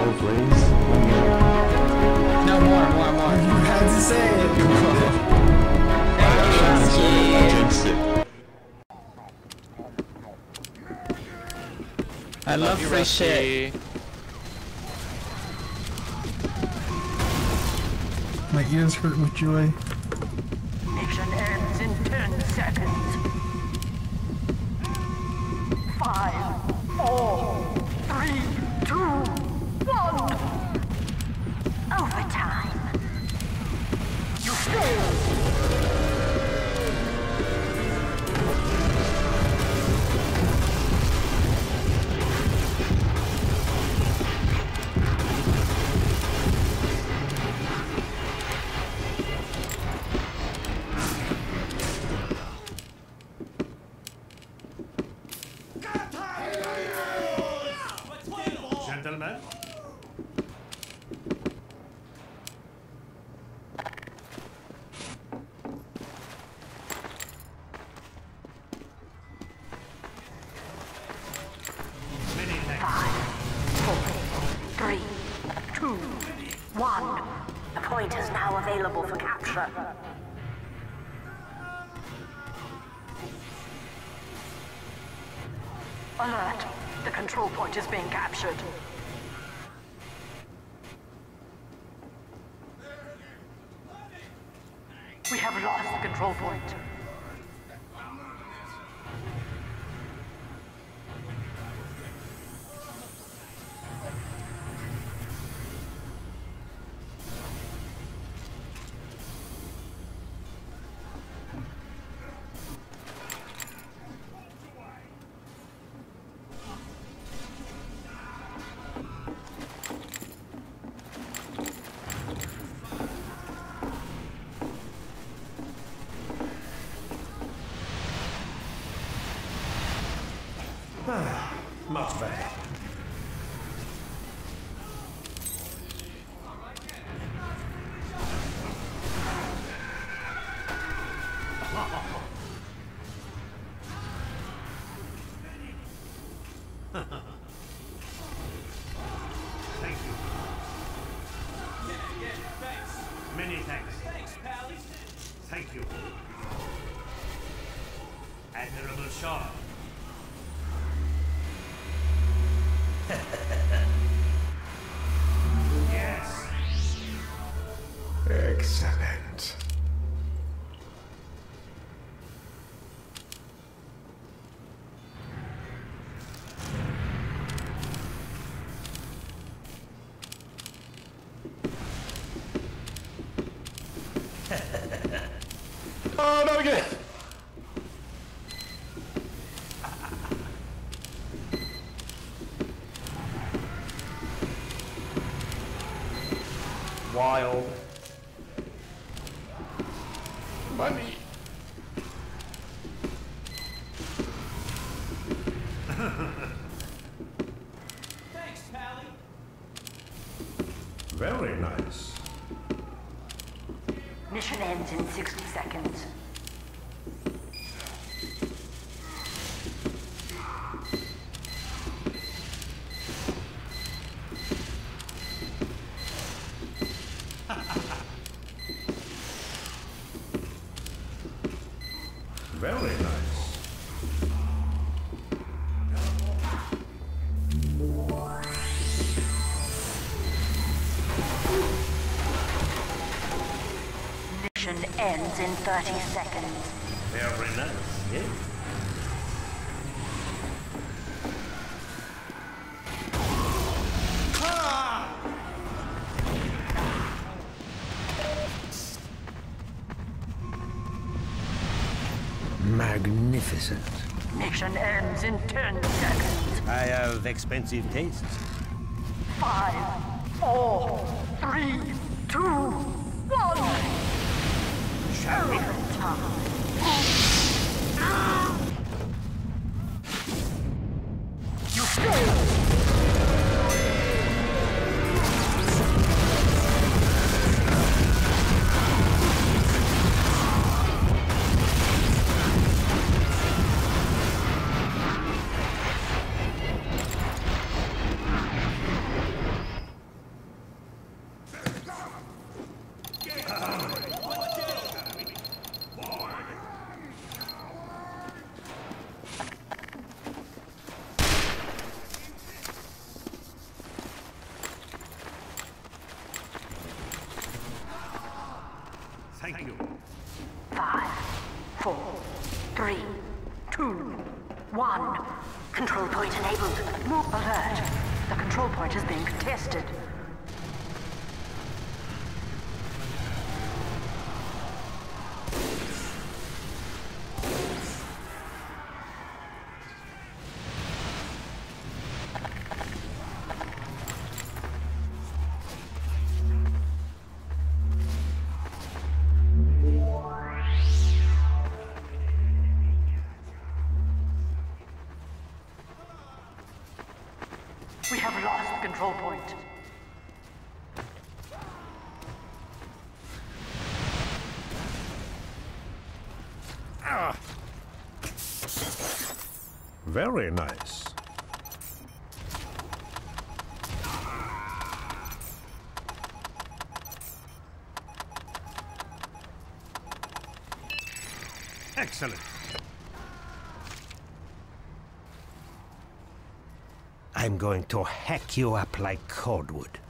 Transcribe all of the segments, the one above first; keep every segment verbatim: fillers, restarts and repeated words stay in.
control, please. No, more, more, more. You had to say it. I jinxed it. I love, love free shit. My ears hurt with joy. Mission ends in ten seconds. Five, four, three, two, one. Overtime. You failed. Gentlemen. Three, two, one. The point is now available for capture. Alert! The control point is being captured. We have lost the control point. Much better. Thank you. Yeah, yeah, thanks. Many thanks. Thanks, Pally. Thank you. Admirable Shaw. Yes. Excellent. Oh, not again! Wild. Money. Thanks, Pally. Very nice. Mission ends in sixty seconds. Very nice. Mission ends in thirty seconds. Very nice, yes. Magnificent. Mission ends in ten seconds. I have expensive tastes. Five, four, three, two, one. Shall we? You failed. thank you. Five, four, three, two, one. Control point enabled. Move alert. The control point is being contested. We have lost the control point. Ah. Very nice. Excellent. I'm going to hack you up like cordwood.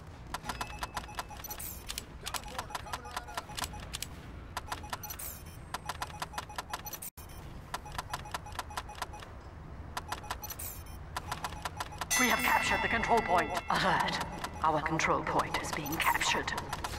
We have captured the control point. Alert. Our control point is being captured.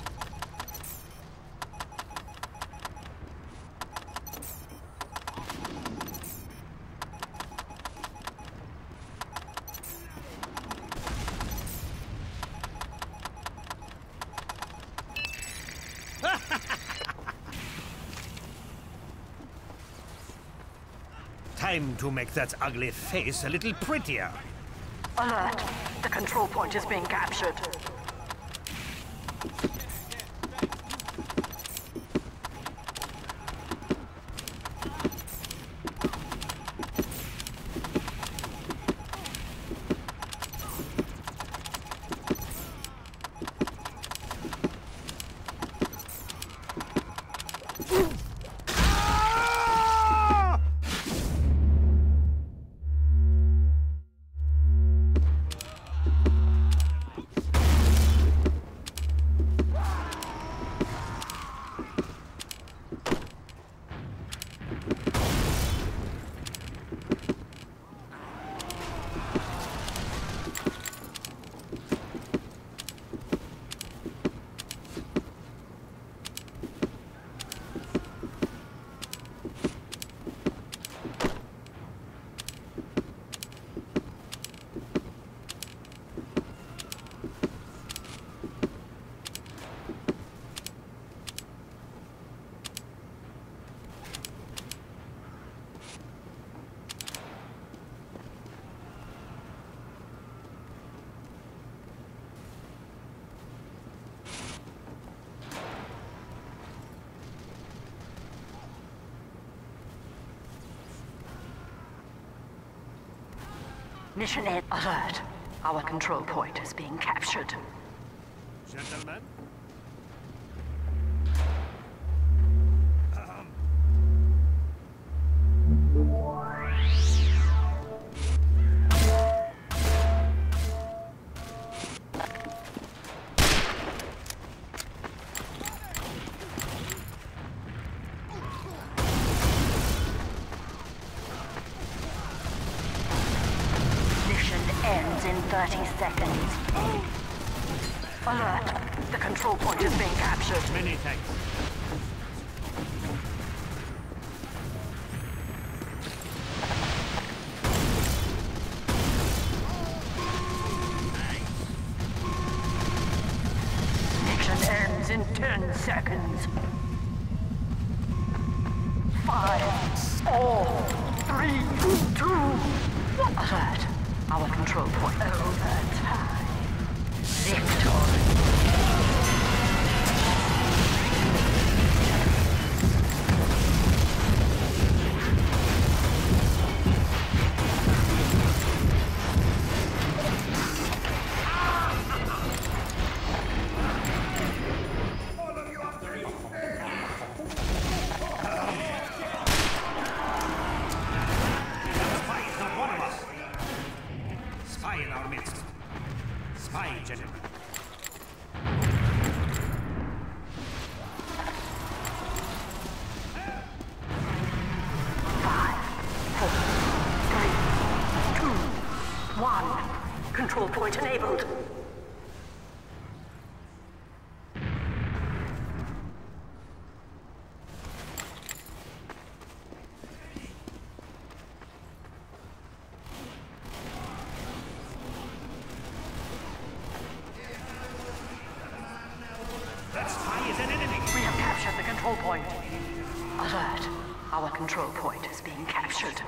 Time to make that ugly face a little prettier. Alert. The control point is being captured. Mission Ed. Alert. Our control point is being captured. Gentlemen? Ends in thirty seconds. Alert! The control point is being captured. Many thanks. Mission ends in ten seconds. Five, four, three, two, one. Alert! Our control point over time. Victory. In our midst. Spy, gentlemen. point enabled. That spy is an enemy! We have captured the control point. Alert. Our control point is being captured.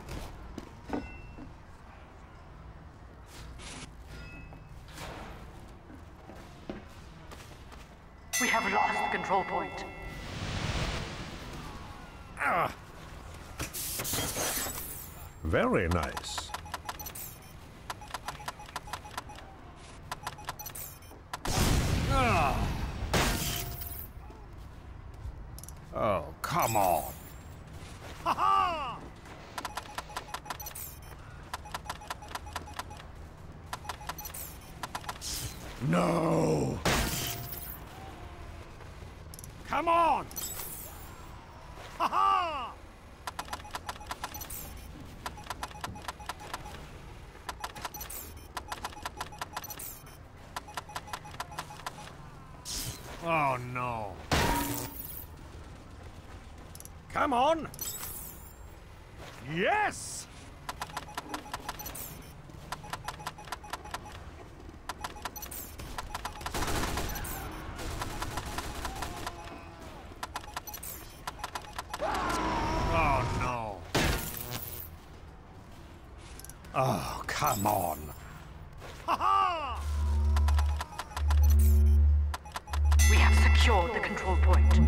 We have lost the control point. Ah. Very nice. Ah. Oh, come on. Ha ha! No! Come on! Ha ha! Oh no. Come on! Yes! Oh no. Oh, come on. Ha ha! We have secured the control point.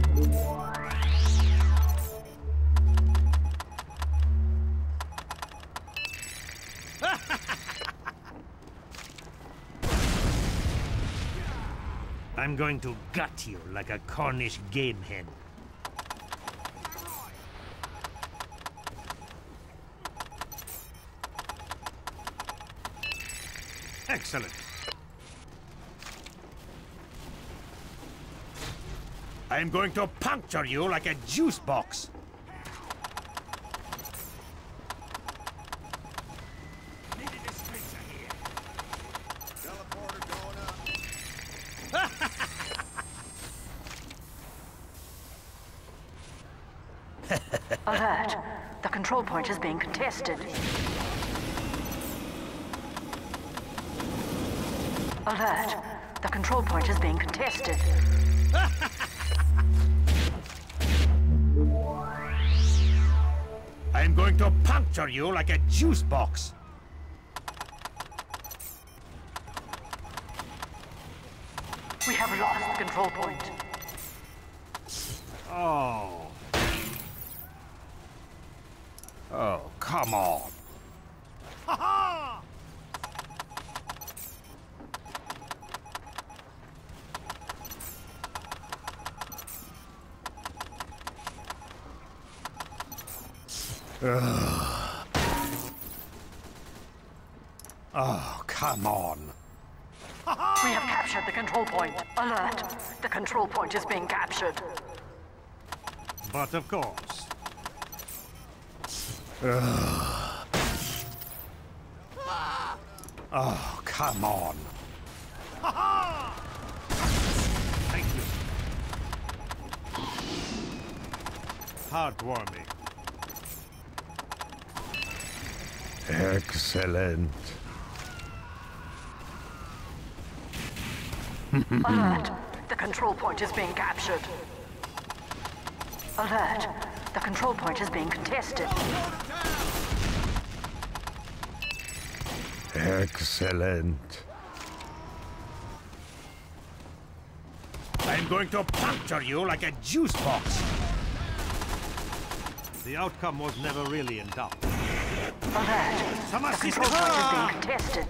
I'm going to gut you like a Cornish game hen. Excellent. I'm going to puncture you like a juice box. Alert. The control point is being contested. Alert. The control point is being contested. I'm going to puncture you like a juice box. We have lost the control point. Oh. Oh, come on. Ha ha! Ugh. Oh, come on. We have captured the control point. Alert. The control point is being captured. But of course. Ugh. Oh, come on. Thank you. Heartwarming. Excellent. Alert. The control point is being captured. Alert. The control point is being contested. Excellent. I'm going to puncture you like a juice box. The outcome was never really in doubt. Alert. The control point is being contested.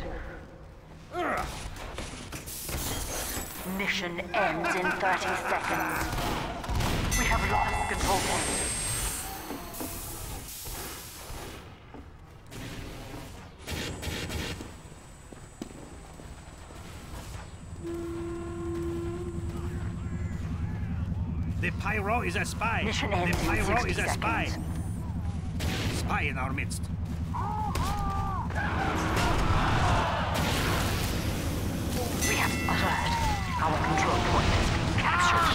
Mission ends in thirty seconds. We have lost control point. The pyro is a spy. Mission the ends in pyro sixty is a spy. seconds. Spy in our midst. Our control point is being captured.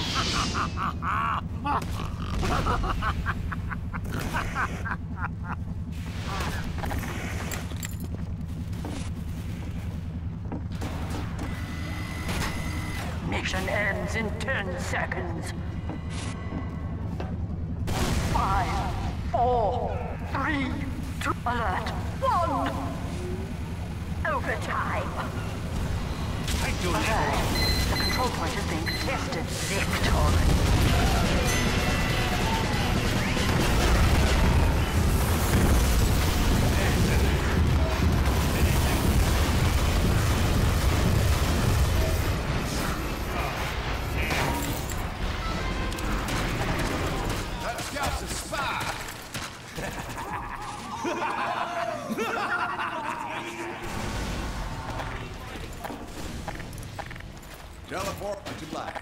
Mission ends in ten seconds. Five, four, three, two, alert, one. Overtime. I do Alert. that. The control point is being contested. Victor. That scout's a spy. Teleport to black.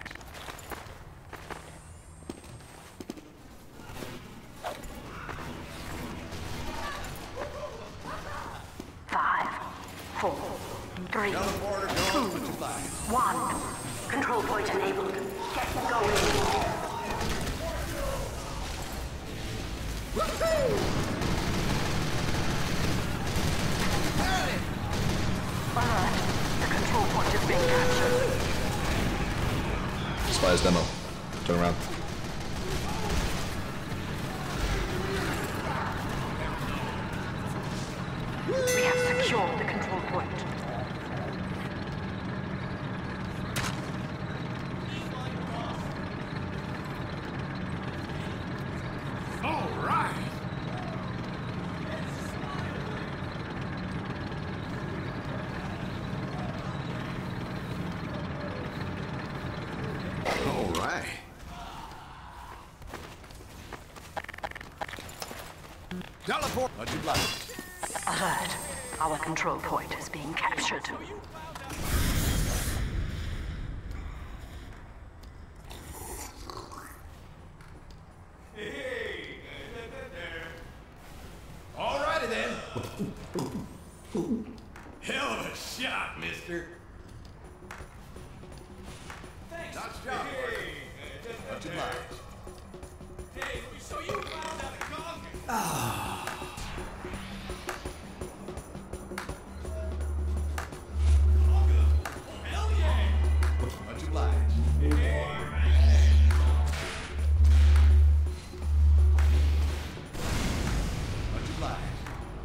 Five, four, three, Teleporter two, going to black. one. Control point enabled. Get going. Alert. The control point is being captured. Spy's demo. Turn around. We have secured the control point. All right. All right. Teleport to black. Alert. Our control point is being captured. Alrighty then. Hell of a shot, mister. Thanks. Nice job. Much obliged. Hey, so you found out a conga. Hell yeah. Much obliged. Much obliged.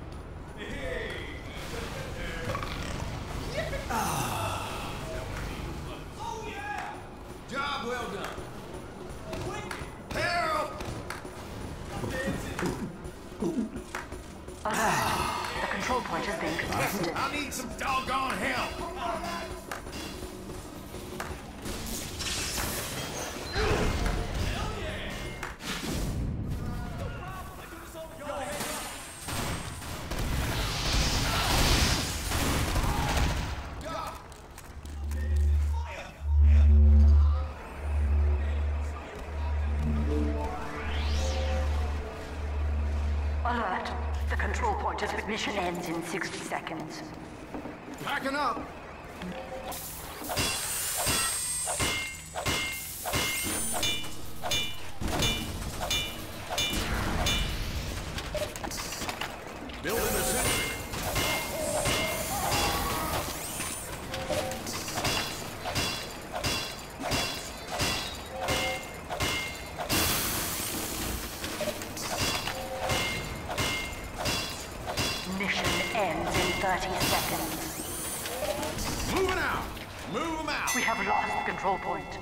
Oh yeah. Job well done. Help! Alert. The control point is being contested. I need some doggone help. Alert. The control point is... Mission ends in sixty seconds. Packing up. Building a sentry. Mission ends in thirty seconds. Moving out. Move 'em out. We have lost the control point.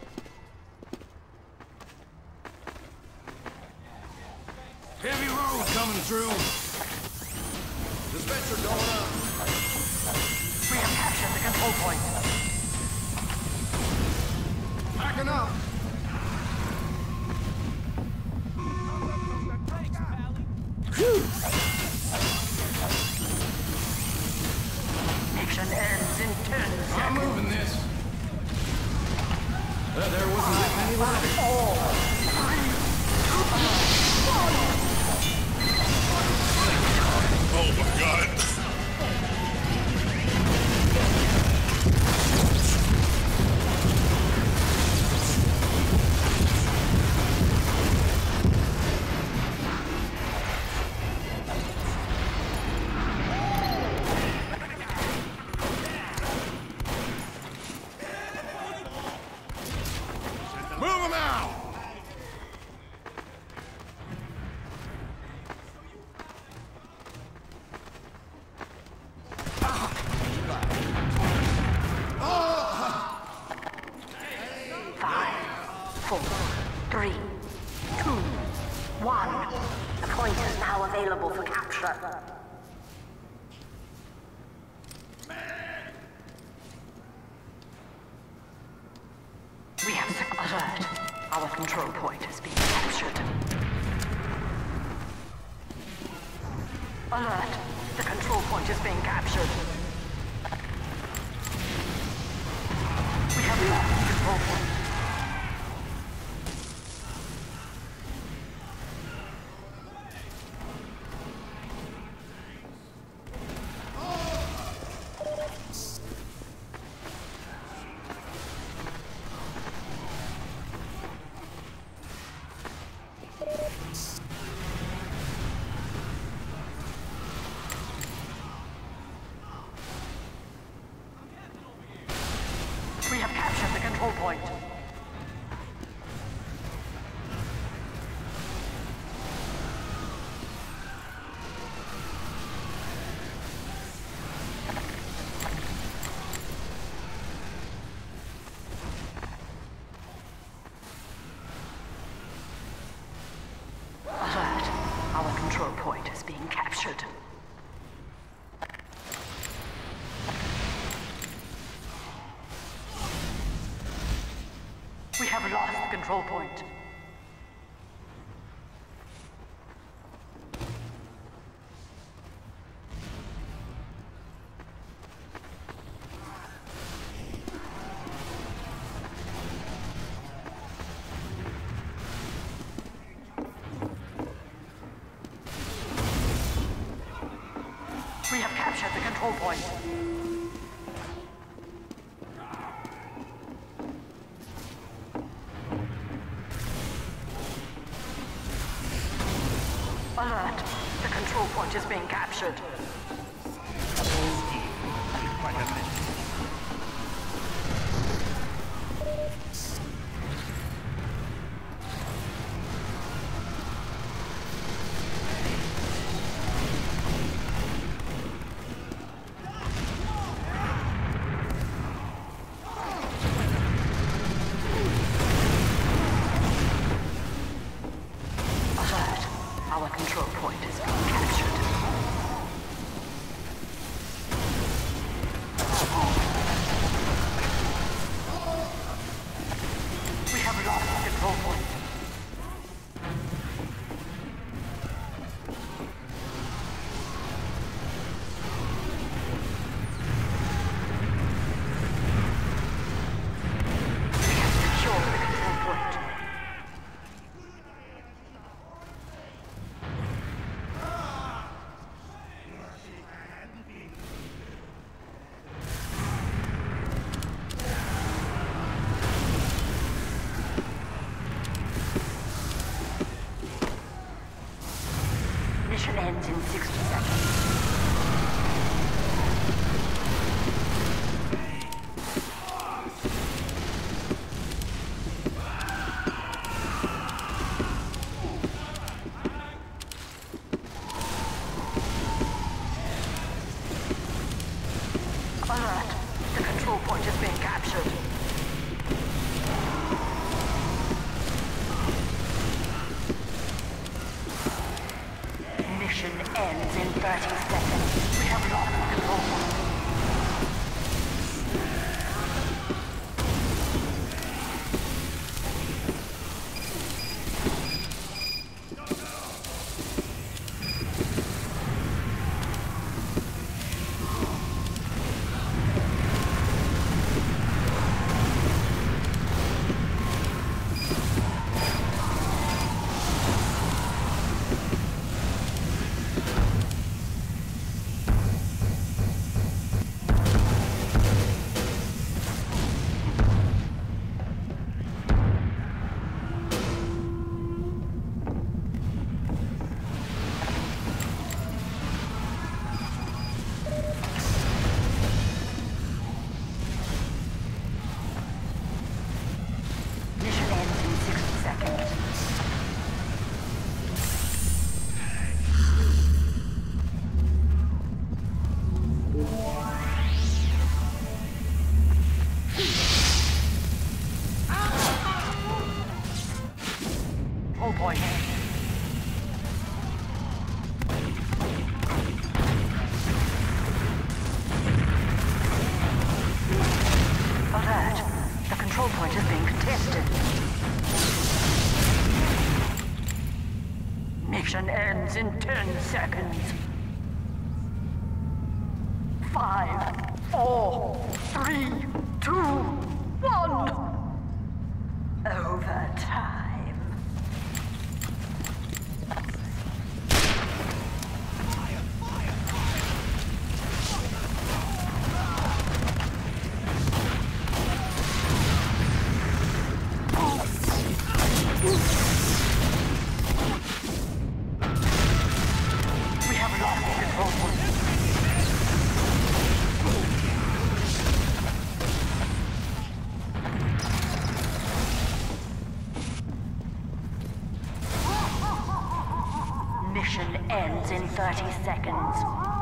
Heavy road coming through. Dispenser going up. We have captured the control point. Packing up. Mission ends in ten I'm seconds. moving this. Uh, there wasn't that many left. Four, three, two, one. Oh my god. Move him out! Four, three, two, one. The point is now available for capture. We have sick alert. Our control point is being captured. Alert. The control point is being captured. We have lost the control point. We have captured the control point. Alert. Our control point is being captured. We have lost the control point. We have captured the control point. Alert. The control point is being captured. Alert. Our control point is being captured. We have lost the control point. We have secured the control point. Mission ends in sixty seconds. Alert. The control point is being captured. Mission ends in thirty seconds. We have lost the control point. point. Alert. The control point is being contested. Mission ends in ten seconds. Five, four, three, two, one. Overtime. We have lost the control point. Mission ends in thirty seconds.